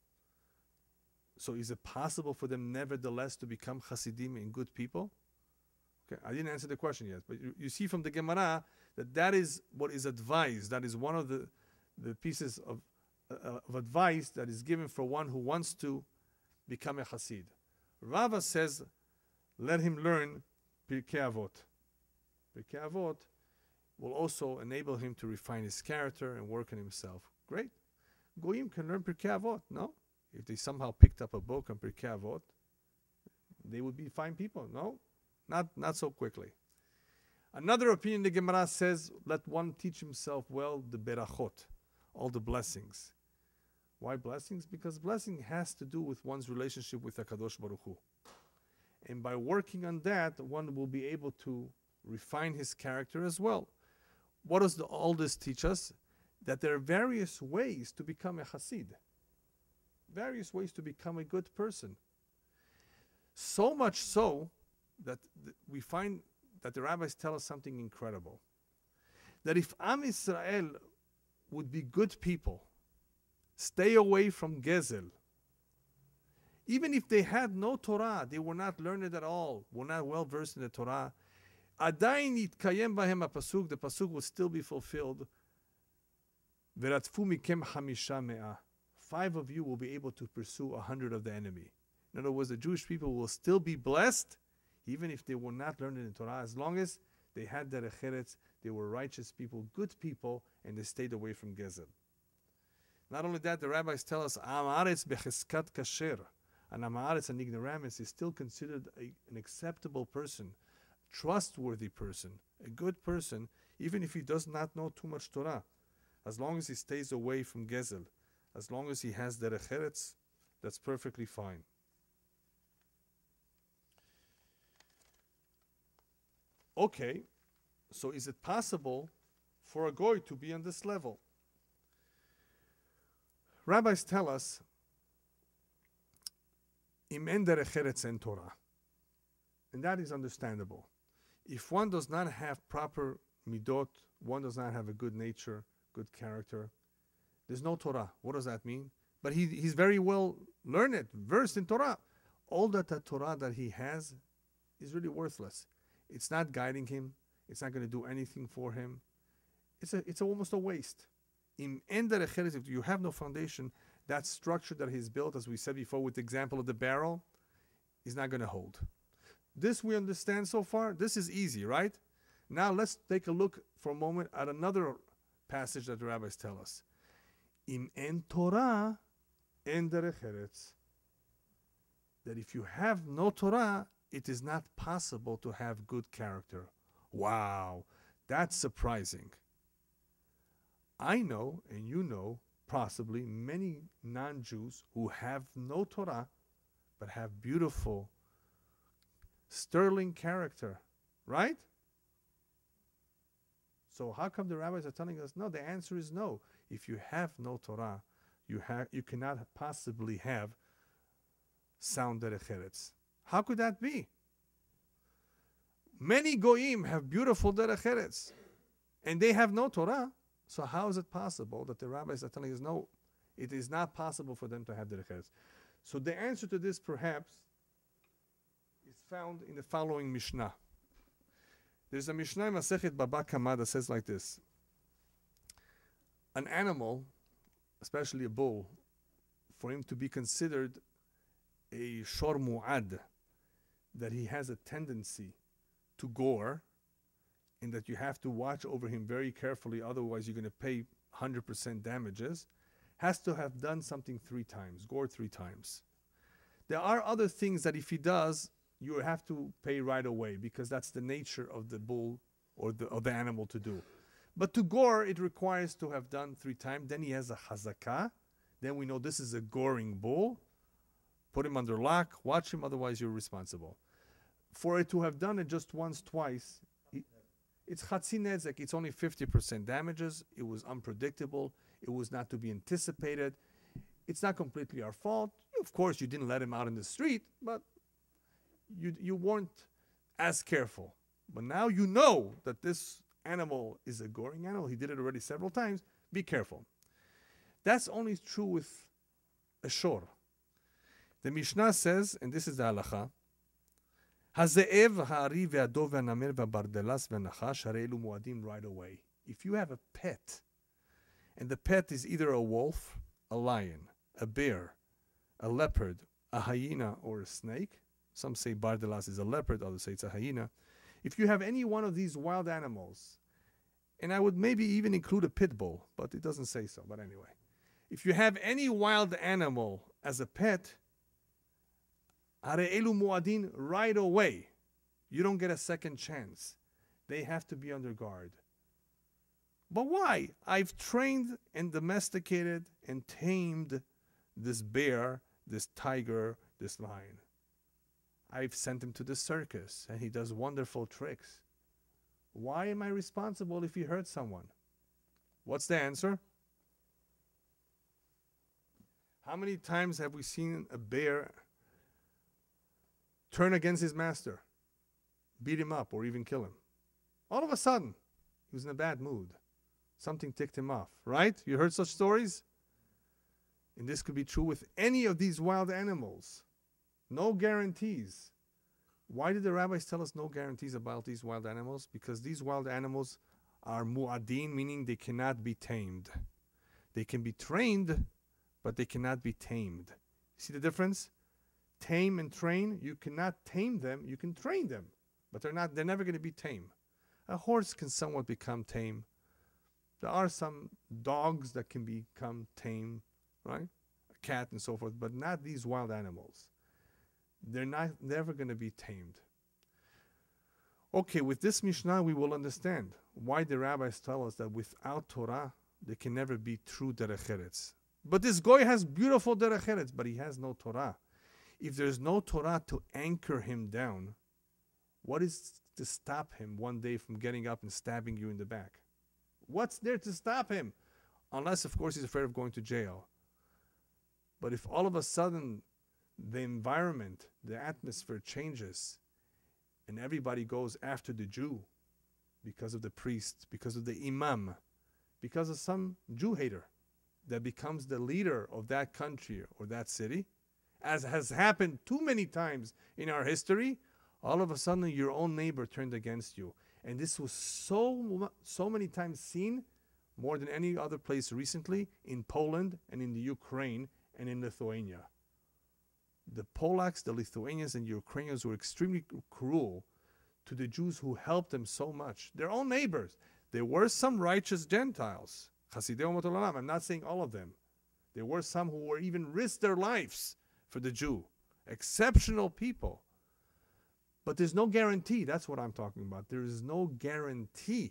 Speaker 1: So is it possible for them nevertheless to become Hasidim and good people? Okay, I didn't answer the question yet, but you see from the Gemara that is what is advised. That is one of the pieces of advice that is given for one who wants to become a Hasid. Rava says, let him learn Pirkei Avot. Pirkei Avot will also enable him to refine his character and work on himself. Great. Goyim can learn Pirkei Avot, no? If they somehow picked up a book on Pirkei Avot, they would be fine people. No, not so quickly. Another opinion, the Gemara says, let one teach himself well the berachot, all the blessings. Why blessings? Because blessing has to do with one's relationship with HaKadosh Baruch Hu. And by working on that, one will be able to refine his character as well. What does all this teach us? That there are various ways to become a Hasid. Various ways to become a good person. So much so that we find that the rabbis tell us something incredible. That if Am Yisrael would be good people, stay away from Gezel, even if they had no Torah, they were not learned at all, were not well versed in the Torah, Adayin yitkayem bahem apasuk, the pasuk will still be fulfilled. Veratfu mikem hamisha me'ah. 5 of you will be able to pursue 100 of the enemy. In other words, the Jewish people will still be blessed, even if they were not learned in the Torah, as long as they had Derech Eretz, they were righteous people, good people, and they stayed away from Gezel. Not only that, the rabbis tell us, Am Haaretz becheskat kasher. And Am Haaretz, an ignoramus, is still considered an acceptable person, trustworthy person, a good person, even if he does not know too much Torah. As long as he stays away from Gezel, as long as he has Derech Eretz, that's perfectly fine. Okay, so is it possible for a goy to be on this level? Rabbis tell us, Im en Derech Eretz en Torah. And that is understandable. If one does not have proper midot, one does not have a good nature, good character, there's no Torah. What does that mean? But he's very well learned, versed in Torah. All that Torah that he has is really worthless. It's not guiding him. It's not going to do anything for him. It's almost a waste. In Derech Eretz, if you have no foundation, that structure that he's built, as we said before with the example of the barrel, is not going to hold. This we understand so far. This is easy, right? Now let's take a look for a moment at another passage that the rabbis tell us. Im en Torah, en Derech Eretz. That if you have no Torah, it is not possible to have good character. Wow, that's surprising. I know, and you know, possibly many non-Jews who have no Torah, but have beautiful, sterling character, right? So how come the rabbis are telling us, no, the answer is no. If you have no Torah, you cannot possibly have sound Derech Eretz. How could that be? Many goyim have beautiful Derech Eretz, and they have no Torah. So how is it possible that the rabbis are telling us, no, it is not possible for them to have Derech Eretz? So the answer to this, perhaps, is found in the following Mishnah. There's a Mishnah in Masechet Baba Kama that says like this. An animal, especially a bull, for him to be considered a shor mu'ad, that he has a tendency to gore, and that you have to watch over him very carefully, otherwise you're going to pay 100% damages, has to have done something 3 times, gored 3 times. There are other things that if he does, you have to pay right away, because that's the nature of the bull or the animal to do. But to gore, it requires to have done 3 times. Then he has a chazakah. Then we know this is a goring bull. Put him under lock, watch him, otherwise you're responsible. For it to have done it just once, twice, it's chatzi nezek. It's only 50% damages. It was unpredictable. It was not to be anticipated. It's not completely our fault. Of course, you didn't let him out in the street, but you weren't as careful. But now you know that this animal is a goring animal. He did it already several times. Be careful. That's only true with a shor. The Mishnah says, and this is the halacha, Haze'ev, ha'ari, ve'adov, ve'anamer, ve'bardelas, ve'nachash, hare elu muadim right away. If you have a pet, and the pet is either a wolf, a lion, a bear, a leopard, a hyena, or a snake, some say bardelas is a leopard, others say it's a hyena. If you have any one of these wild animals, and I would maybe even include a pit bull, but it doesn't say so, but anyway. If you have any wild animal as a pet, hare elu muadin right away. You don't get a second chance. They have to be under guard. But why? I've trained and domesticated and tamed this bear, this tiger, this lion. I've sent him to the circus and he does wonderful tricks. Why am I responsible if he hurts someone? What's the answer? How many times have we seen a bear turn against his master, beat him up, or even kill him? All of a sudden, he was in a bad mood. Something ticked him off, right? You heard such stories? And this could be true with any of these wild animals. No guarantees. Why did the rabbis tell us no guarantees about these wild animals? Because these wild animals are mu'adin, meaning they cannot be tamed. They can be trained, but they cannot be tamed. See the difference? Tame and train, you cannot tame them, you can train them, but they're never going to be tame. A horse can somewhat become tame. There are some dogs that can become tame, right? A cat and so forth, but not these wild animals. They're never going to be tamed. Okay, with this Mishnah, we will understand why the rabbis tell us that without Torah, there can never be true Derech Eretz. But this Goy has beautiful Derech Eretz, but he has no Torah. If there's no Torah to anchor him down, what is to stop him one day from getting up and stabbing you in the back? What's there to stop him? Unless, of course, he's afraid of going to jail. But if all of a sudden the environment, the atmosphere changes, and everybody goes after the Jew because of the priest, because of the imam, because of some Jew hater that becomes the leader of that country or that city, as has happened too many times in our history, all of a sudden your own neighbor turned against you. And this was so many times seen, more than any other place recently, in Poland and in the Ukraine and in Lithuania. The Polacks, the Lithuanians, and Ukrainians were extremely cruel to the Jews who helped them so much. Their own neighbors. There were some righteous Gentiles. I'm not saying all of them. There were some who were even risked their lives for the Jew. Exceptional people. But there's no guarantee. That's what I'm talking about. There is no guarantee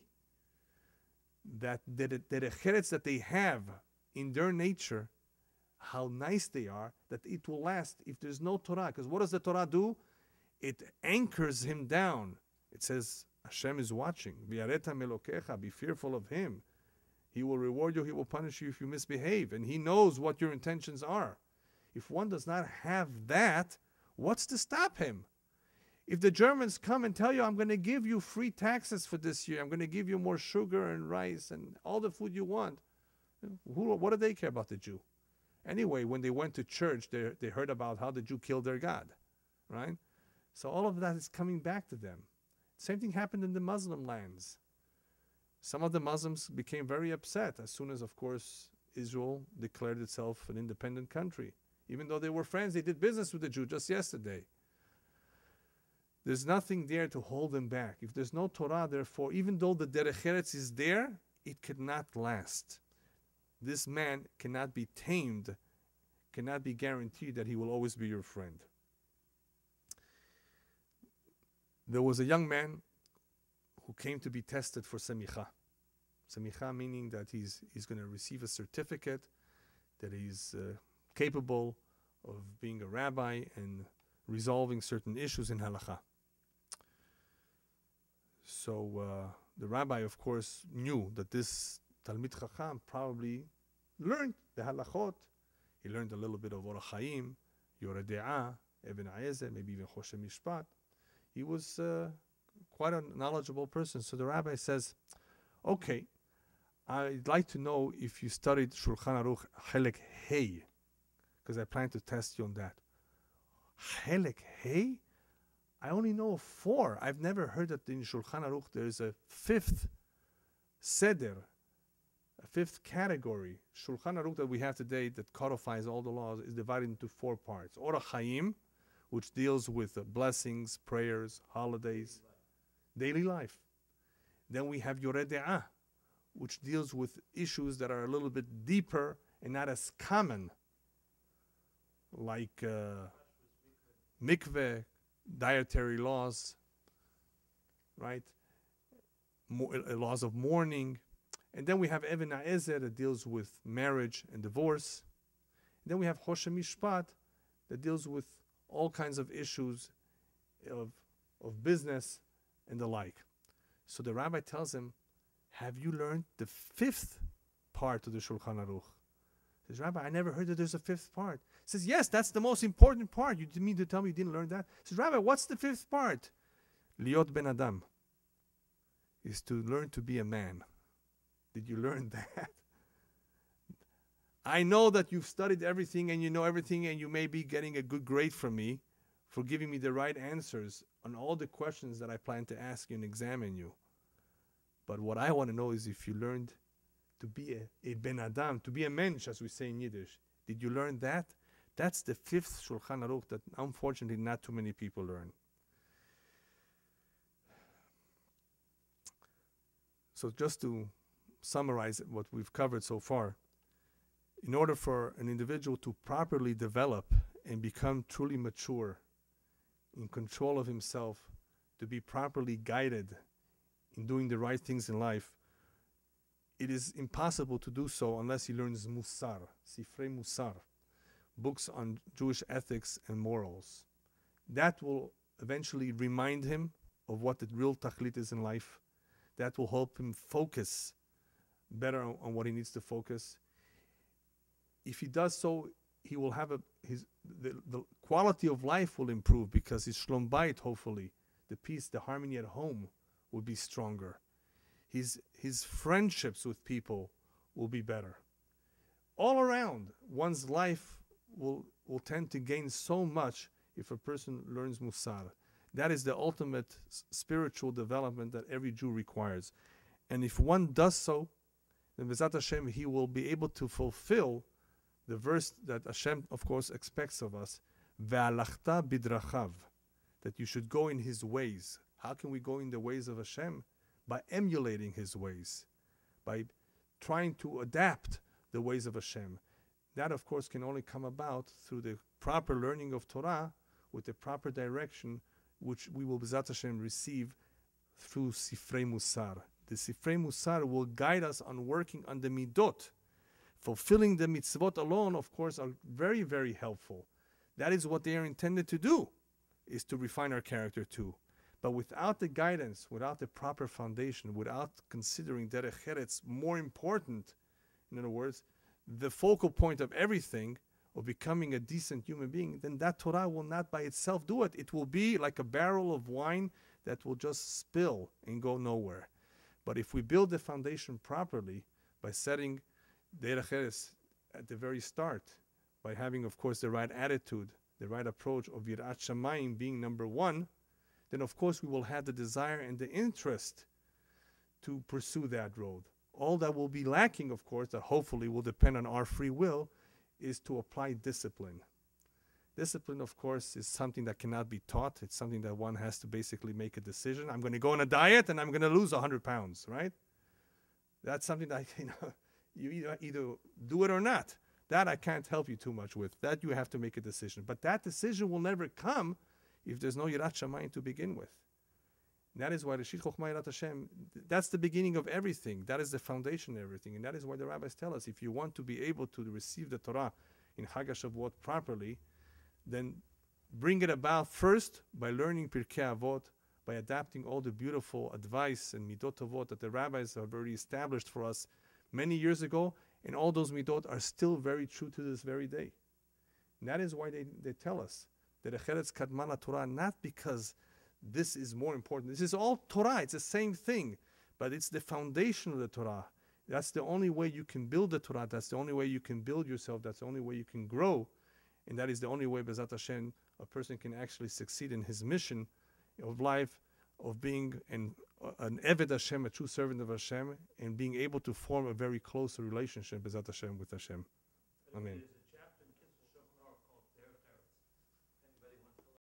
Speaker 1: that the Derech Eretz that they have in their nature, how nice they are, that it will last if there's no Torah. Because what does the Torah do? It anchors him down. It says, Hashem is watching. Be fearful of him. He will reward you. He will punish you if you misbehave. And he knows what your intentions are. If one does not have that, what's to stop him? If the Germans come and tell you, I'm going to give you free taxes for this year, I'm going to give you more sugar and rice and all the food you want, what do they care about the Jew? Anyway, when they went to church, they heard about how the Jew killed their God, right? So all of that is coming back to them. Same thing happened in the Muslim lands. Some of the Muslims became very upset as soon as, of course, Israel declared itself an independent country. Even though they were friends, they did business with the Jew just yesterday. There's nothing there to hold them back. If there's no Torah, therefore, even though the Derech Eretz is there, it cannot last. This man cannot be tamed, cannot be guaranteed that he will always be your friend. There was a young man who came to be tested for semicha. Semicha meaning that he's going to receive a certificate, that he's capable of being a rabbi and resolving certain issues in halakha. So the rabbi, of course, knew that this Talmid Chacham probably learned the halachot. He learned a little bit of Orach Chaim, Yoreh De'ah, Ibn Ayezer, maybe even Choshe Mishpat. He was quite a knowledgeable person. So the rabbi says, okay, I'd like to know if you studied Shulchan Aruch Chelek Hey, because I plan to test you on that. Chelek Hey? I only know 4. I've never heard that in Shulchan Aruch there is a 5th seder, a 5th category. Shulchan Aruch that we have today that codifies all the laws is divided into 4 parts. Orach Chaim, which deals with blessings, prayers, holidays, daily life. Then we have Yoreh De'ah, which deals with issues that are a little bit deeper and not as common, like mikveh, dietary laws, right? Laws of mourning. And then we have Ibn Ayezer that deals with marriage and divorce. And then we have Choshe Mishpat that deals with all kinds of issues of business and the like. So the rabbi tells him, have you learned the 5th part of the Shulchan Aruch? He says, Rabbi, I never heard that there's a 5th part. He says, yes, that's the most important part. You mean to tell me you didn't learn that? He says, Rabbi, what's the 5th part? Liot ben Adam is to learn to be a man. Did you learn that? I know that you've studied everything and you know everything and you may be getting a good grade from me for giving me the right answers on all the questions that I plan to ask you and examine you. But what I want to know is if you learned to be a ben Adam, to be a mensch, as we say in Yiddish. Did you learn that? That's the 5th Shulchan Aruch that unfortunately not too many people learn. So just to summarize what we've covered so far, in order for an individual to properly develop and become truly mature, in control of himself, to be properly guided in doing the right things in life, it is impossible to do so unless he learns Musar, Sifrei Musar, books on Jewish ethics and morals. That will eventually remind him of what the real tachlit is in life. That will help him focus better on what he needs to focus. If he does so, he will have the quality of life will improve because his shlom bayit, hopefully, the peace, the harmony at home will be stronger. His friendships with people will be better. All around, one's life will tend to gain so much if a person learns Musar. That is the ultimate spiritual development that every Jew requires. And if one does so, then B'ezrat Hashem, he will be able to fulfill the verse that Hashem, of course, expects of us, Ve'alachta bidrachav, that you should go in his ways. How can we go in the ways of Hashem? By emulating his ways, by trying to adapt the ways of Hashem. That, of course, can only come about through the proper learning of Torah with the proper direction, which we will, B'ezrat Hashem, receive through Sifrei Musar. The Sifrei Musar will guide us on working on the midot. Fulfilling the mitzvot alone, of course, are very, very helpful. That is what they are intended to do, is to refine our character too. But without the guidance, without the proper foundation, without considering Derech Eretz more important, in other words, the focal point of everything, of becoming a decent human being, then that Torah will not by itself do it. It will be like a barrel of wine that will just spill and go nowhere. But if we build the foundation properly by setting Derech Eretz at the very start, by having, of course, the right attitude, the right approach of Yirat Shamayim being number 1, then of course we will have the desire and the interest to pursue that road. All that will be lacking, of course, that hopefully will depend on our free will, is to apply discipline. Discipline, of course, is something that cannot be taught. It's something that one has to basically make a decision. I'm going to go on a diet and I'm going to lose 100 pounds, right? That's something that, you either do it or not. That I can't help you too much with. That you have to make a decision. But that decision will never come if there's no Yirat Shamayim to begin with. And that is why the Shit Chochmah Yirat Hashem, that's the beginning of everything. That is the foundation of everything. And that is why the rabbis tell us, if you want to be able to receive the Torah in Chag HaShavuot properly, then bring it about first by learning Pirkei Avot, by adapting all the beautiful advice and midot avot that the rabbis have already established for us many years ago, and all those midot are still very true to this very day. And that is why they tell us Derech Eretz Kadma LaTorah, not because this is more important. This is all Torah. It's the same thing, but it's the foundation of the Torah. That's the only way you can build the Torah. That's the only way you can build yourself. That's the only way you can grow. And that is the only way, B'ezrat Hashem, a person can actually succeed in his mission of life, of being an Eved Hashem, a true servant of Hashem, and being able to form a very close relationship, B'ezrat Hashem, with Hashem. Amen.